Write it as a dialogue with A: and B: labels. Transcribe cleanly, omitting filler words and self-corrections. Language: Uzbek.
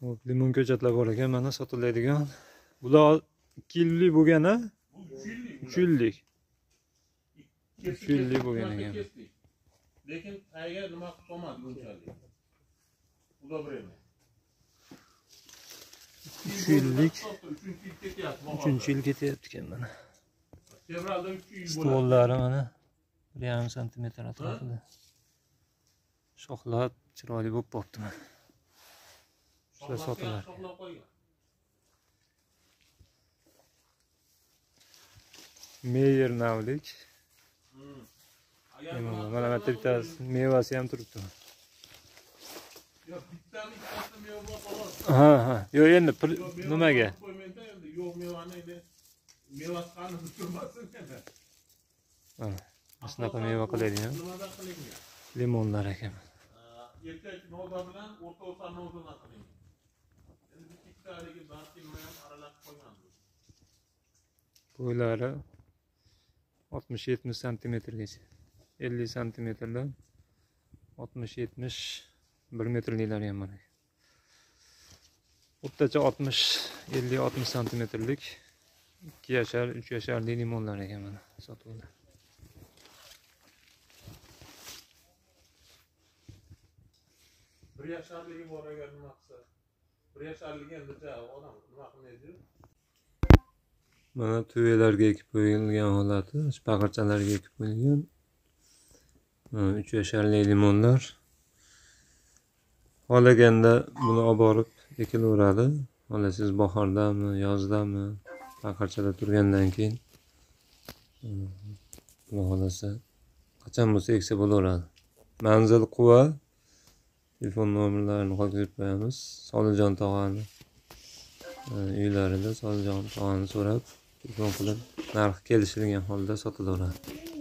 A: Hop, limon ko'chatlar bor ekan, mana sotiladigan. Bular 2 yillik bo'lgan-a? 3 yillik. 3 yillik bo'lgan ekan.
B: Lekin tayga nima qilmadi bunchalik. Xudo bilaman.
A: 3 yillik. 3 yil ketyapti ekan mana.
B: Fevralda 3 yil bo'ladi.
A: Stollari mana 1,5 sm atrofida. Shoxlar chiroyli bo'lib qopti mana. Shular sotilar. Meyer navlik. Mana bu bittasi mevasi ham turibdi.
B: Yo'q, bittani ikkita meva bor xolos.
A: Ha. Yo'q, endi nimaga?
B: Yo'q, mevani endi mevasi qani turmasin endi.
A: Ha. Shunaqa meva qiladigan.
B: Nimadan qilingan?
A: Limonlar ekan.
B: Erkak novda bilan o'rta o'sar novdadan qilingan. Endi bu ikkitaligi balki nima ham aralashib qo'ygandir.
A: Bo'ylari 60-70 santimetrgacha. 50 santimetrdan 60-70 1 metrliklar ham bor. O'rtacha 50-60 santimetrlik 2 yashar, 3 yasharli limonlar ekan mana sotuvda. Bir yasharligi bor agar nima qilsa. 1 yasharligi endi odam nima qilmaydi? Mana tuyalarga ekib qo'yilgan holati, baqirchalarga ekib qo'yilgan. 3 yasharli limonlar. Xohlaganda buni olib borib ekilaveradi. Xohlasangiz bahordami, yozdami, baqarchada turgandan keyin Xudo xolasa qachon bo'lsa eksa bo'laveradi. Manzil Quva. Telefon nomerlarini qoldirib qo'yamiz. Solijon tog'ani uylarida Solijon tog'ani so'rab telefon qilib narx kelishilgan holda sotilaveradi.